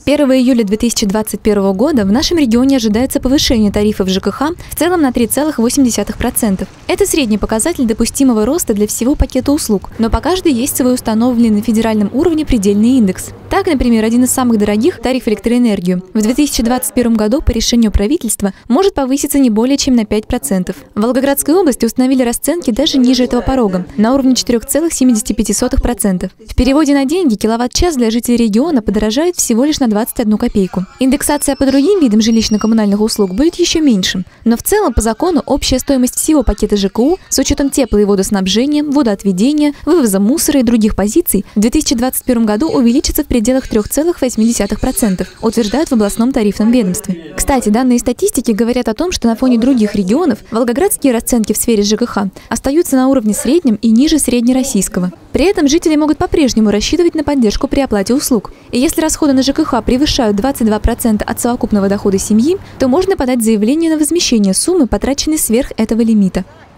1 июля 2021 года в нашем регионе ожидается повышение тарифов ЖКХ в целом на 3,8%. Это средний показатель допустимого роста для всего пакета услуг, но по каждой есть свой установленный на федеральном уровне предельный индекс. Так, например, один из самых дорогих – тариф электроэнергию. В 2021 году по решению правительства может повыситься не более чем на 5%. В Волгоградской области установили расценки даже ниже этого порога – на уровне 4,75%. В переводе на деньги киловатт-час для жителей региона подорожает всего лишь на 21 копейку. Индексация по другим видам жилищно-коммунальных услуг будет еще меньше. Но в целом, по закону, общая стоимость всего пакета ЖКУ с учетом тепла- и водоснабжения, водоотведения, вывоза мусора и других позиций в 2021 году увеличится в пределах 3,8%, утверждают в областном тарифном ведомстве. Кстати, данные статистики говорят о том, что на фоне других регионов волгоградские расценки в сфере ЖКХ остаются на уровне среднем и ниже среднероссийского. При этом жители могут по-прежнему рассчитывать на поддержку при оплате услуг. И если расходы на ЖКХ превышают 22% от совокупного дохода семьи, то можно подать заявление на возмещение суммы, потраченной сверх этого лимита.